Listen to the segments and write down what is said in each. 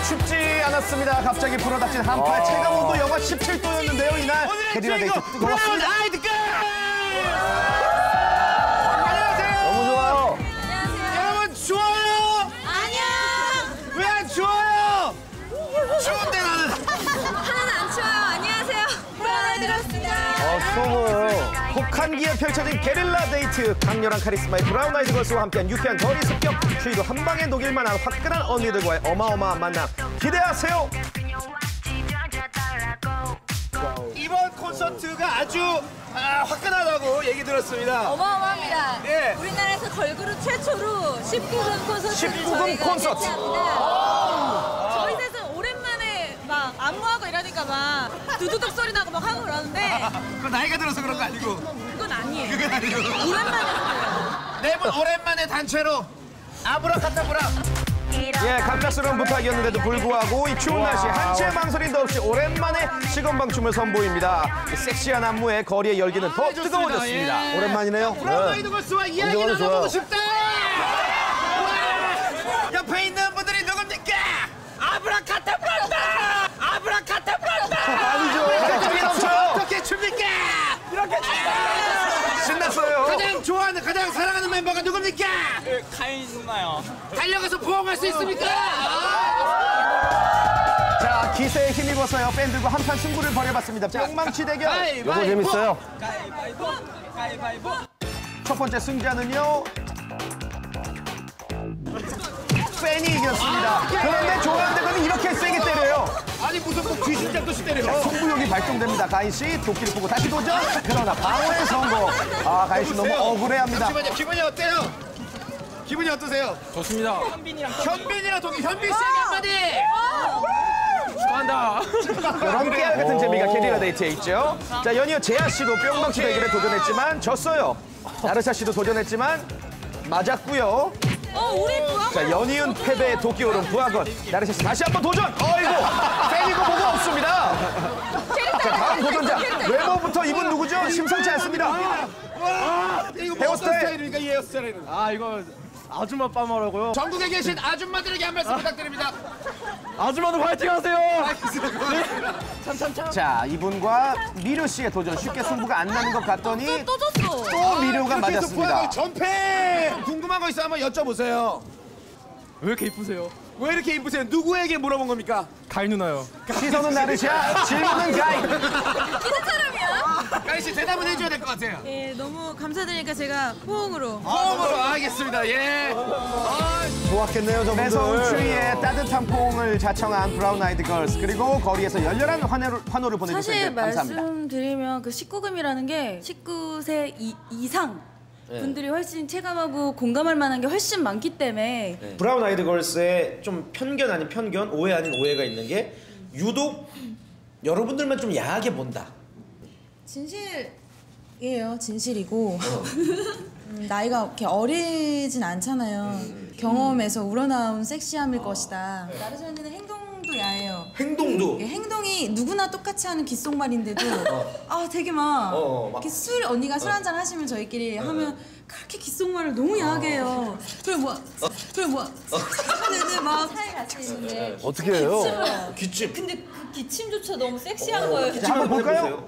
춥지 않았습니다. 갑자기 불어닥친 한파에 체감온도 영하 17도였는데요. 이날 캐리어 데이트 뜨거웠습니다. 안녕하세요. 너무 좋아요. 안녕하세요. 여러분 추워요? 아니야. 왜 안 추워요? 추운데 나는. 하나는 안 추워요. 안녕하세요. 브라운 들었습니다. 추워요. 혹한기에 펼쳐진 게릴라 데이트. 강렬한 카리스마의 브라운 아이드 걸스와 함께한 유쾌한 거리 습격. 추위도 한 방에 녹일 만한 화끈한 언니들과의 어마어마한 만남 기대하세요. 이번 콘서트가 아주 화끈하다고 얘기 들었습니다. 어마어마합니다. 네. 우리나라에서 걸그룹 최초로 19금 콘서트를 19금 저희가 콘서트. 개최합니다. 저희 셋은 오랜만에 막 안무하고 이러니까 막 두두둑 소리 나고 막 하고 그러는데 그 나이가 들어서 그런 거 아니고. 그건 아니에요. 그건 아니고. 오랜만에 했어요. 네 분 오랜만에 단체로 아브라카타브라. 예, 갑작스러운 부탁이었는데도 불구하고 이 추운 날씨 한치의 망설임도 없이 오랜만에 시건방춤을 선보입니다. 섹시한 안무에 거리의 열기는 더 뜨거워졌습니다. 예. 오랜만이네요. 브라운 아이드 걸스와 이야기 나눠보고 싶다. 옆에 있는 분들이 누굽니까? 아브라카타브라다. 아브라카타브라다. 아니죠. 갑자기 넘쳐요. 어떻게 춥니까? 이렇게 신났어요. 가장 좋아하는, 가장 사랑하는 멤버가 누굽니까? 카인 누나요. 달려가서 부엉할 수 있습니까? 자, 기세에 힘입어서요. 밴드과 한판 승부를 벌여봤습니다. 뿅망치 대결. 이거 재밌어요. 가위바위보. 가위바위보. 첫 번째 승자는요. 팬이 이겼습니다. 그런데 좋아하는 데는 이렇게 세게 때려요. 아니 무슨 뭐 귀신 잡듯이 때려. 승부욕이 발동됩니다. 가인 씨 도끼를 보고 다시 도전. 그러나 방어에 성공. 아, 가인 씨 너무 억울해합니다. 잠시만요. 기분이 어때요? 기분이 어떠세요? 좋습니다. 현빈이랑 동기. 현빈 씨에게 한마디. 축하한다. 그런 깨알 같은 재미가 캐리어 데이트에 있죠. 자, 연이어 재하 씨도 뿅망치 대결에 도전했지만 졌어요. 나르샤 씨도 도전했지만 맞았고요. 우리 부하 자, 연이은 패배의 도끼 오른 부하건. 나르샤 씨 다시 한번 도전. 어이구, 팬이고 뭐고 없습니다. 자, 다음 도전자. 외모부터 이분 누구죠? 심상치 않습니다. 와, 이거 뭐 어떤 헤어스타일. 스타일입니까? 이 헤어스타일은. 아 이거 아줌마 빠마라고요. 전국에 계신 아줌마들에게 한 말씀 부탁드립니다. 아줌마들 화이팅하세요. 자, 이분과 미료 씨의 도전 쉽게 승부가 안 나는 것 같더니 또 졌어. 또 미료가 그렇게 해서 맞았습니다. 부하건 전패. 궁금한 거 있어 한번 여쭤보세요. 왜 이렇게 이쁘세요? 왜 이렇게 이쁘세요? 누구에게 물어본 겁니까? 가인 누나요. 시선은 나르샤, 질문은 가인. 기는 사람이야? 가희 씨 대답은 해줘야 될 것 같아요. 예, 너무 감사드리니까 제가 포옹으로. 호흡으로 알겠습니다. 예. 좋았겠네요, 저분들. 매서운 추위에 따뜻한 포옹을 자청한 브라운 아이드 걸스. 그리고 거리에서 열렬한 환호를 보내주셔서 사실 감사합니다. 말씀드리면 그 19금이라는 게 19세 이상 분들이 훨씬 체감하고 공감할 만한 게 훨씬 많기 때문에 브라운 아이드 걸스의 좀 편견 아닌 편견, 오해 아닌 오해가 있는 게 유독 여러분들만 좀 야하게 본다. 진실이에요, 진실이고 나이가 그렇게 어리진 않잖아요. 경험에서 우러나온 섹시함일 것이다. 나르샤 언니는 행동도 야해요. 행동도. 행동이 누구나 똑같이 하는 귓속말인데도 아 되게 막 이렇게 언니가 술 한잔 하시면 저희끼리 하면 그렇게 귓속말을 너무 야하게 해요. 그래 뭐 하면은 막 사이 같이 있는데 어떻게 해요? 기침. 근데 그 기침조차 너무 섹시한 거예요. 자, 한번 볼까요?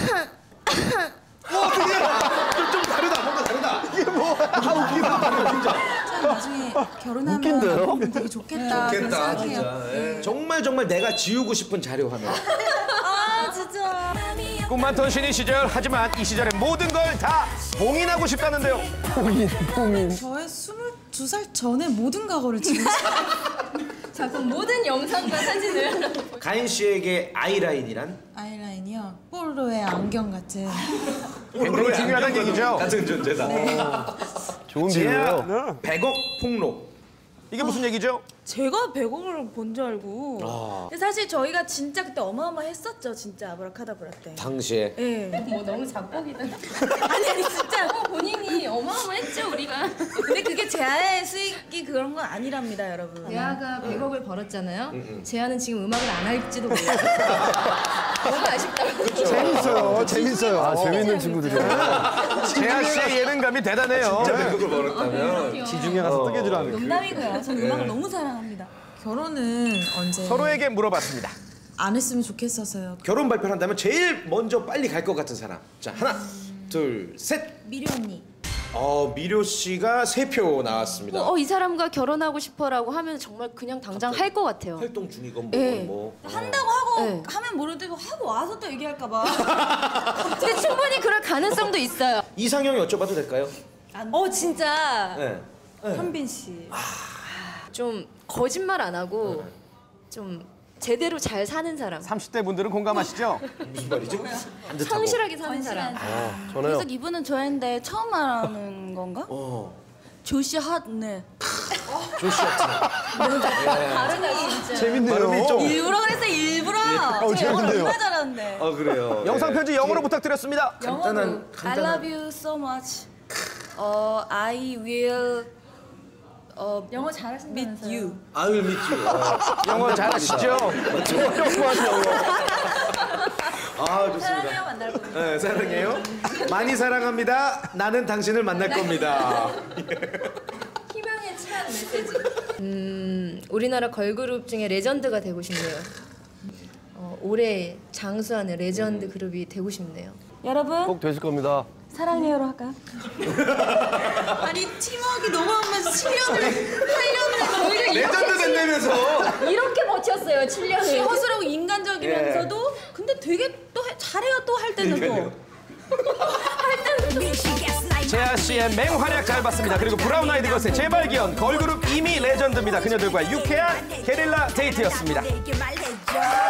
좀 다르다. 뭔가 다르다. 이게 뭐? 웃기다. 진짜. 참 나중에 결혼하면 되게 좋겠다. 그런 생각해요. 네. 정말 내가 지우고 싶은 자료 화면. 아 진짜. 꿈 많던 신인 시절. 하지만 이 시절의 모든 걸 다 봉인하고 싶다는데요. 저의 22살 전에 모든 과거를 지금 자, 그럼 모든 영상과 사진을. 가인 씨에게 아이라인이란? 아이라인이요. 폴로의 안경 같은. 굉장히 중요하다는 얘기죠. 같은 존재다. 좋은 제야 100억 폭로. 이게 무슨 얘기죠? 제가 100억을 본 줄 알고. 근데 사실 저희가 진짜 그때 어마어마했었죠, 진짜 아브라카다브라 때. 당시에. 예. 뭐 너무 작곡이다. 아니 진짜. 본인이 어마어마했죠, 우리가. 근데 그게 제아의 수익이 그런 건 아니랍니다, 여러분. 재하가 100억을 벌었잖아요. 재하는 지금 음악을 안 할지도 몰라요. 너무 아쉽다. 재밌어요. 재밌어요. 아, 재밌는 친구들이야. 재하 씨의 예능감이 대단해요. 진짜 100억을 벌었다면. 지중해 가서 뜨개질 하는. 농담이고요. 저는 음악을 너무 사랑합니다. 결혼은 언제 서로에게 물어봤습니다. 안 했으면 좋겠어서요. 결혼 발표를 한다면 제일 먼저 빨리 갈 것 같은 사람. 자, 하나, 둘, 셋. 미리 언니. 미료 씨가 3표 나왔습니다. 이 사람과 결혼하고 싶어라고 하면 정말 그냥 당장 할 것 같아요. 활동 중이건 네. 한다고 하고 네. 하면 모르는데도 하고 와서 또 얘기할까 봐. 근데 충분히 그럴 가능성도 있어요. 이상형이 여쭤봐도 될까요? 진짜 네. 현빈 씨. 좀 거짓말 안 하고 좀 제대로 잘 사는 사람. 30대 분들은 공감하시죠? 무슨 말이지? 안 듣다고. 성실하게 사는 사람. 저는요. 계속 이분은 저인데 처음 말하는 건가? 조시 핫네. 다르다 진짜. 재밌네요. 좀 일부러 그랬어 일부러. 제가 영어 얼마나 잘하는데. 그래요. 영상 편지 영어로 부탁드렸습니다. 간단한 I love you so much. I will 영어 잘하신다면서요. meet you. I will meet you. 영어 잘하시죠? 좋습니다. 사랑해요 만날 겁니다. 네, 사랑해요. 많이 사랑합니다. 나는 당신을 만날 겁니다. 희망에 찬 메시지. 우리나라 걸그룹 중에 레전드가 되고 싶네요. 올해 장수하는 레전드 그룹이 되고 싶네요. 여러분 꼭 되실 겁니다. 사랑해요로 할까요? 아니 팀워크 너무 하면서 7년을 8년을 오히려 레전드 된다면서. 이렇게 버텼어요, 7년을. 허술하고 인간적이면서도 근데 되게 또 잘해요 또 할 때는 또. 재하 씨의 맹활약 잘 봤습니다. 그리고 브라운 아이드 걸스의 재발견 걸그룹 이미 레전드입니다. 그녀들과 유쾌한 게릴라 데이트였습니다.